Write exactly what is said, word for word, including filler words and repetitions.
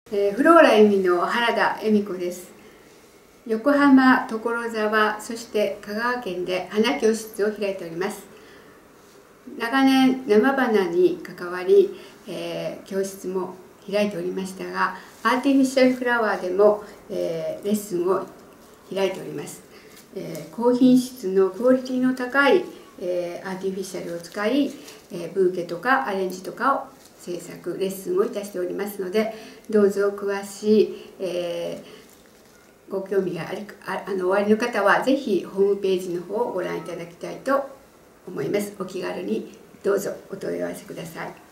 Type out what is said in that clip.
えー、フローラ恵美の原田恵美子です。横浜、所沢、そして香川県で花教室を開いております。長年生花に関わり、えー、教室も開いておりましたが、アーティフィシャルフラワーでも、えー、レッスンを開いております。えー、高品質のクオリティの高い、えー、アーティフィシャルを使い、えー、ブーケとかアレンジとかを制作レッスンをいたしておりますので、どうぞ詳しい、えー、ご興味がありああのおありの方はぜひホームページの方をご覧いただきたいと思います。お気軽にどうぞお問い合わせください。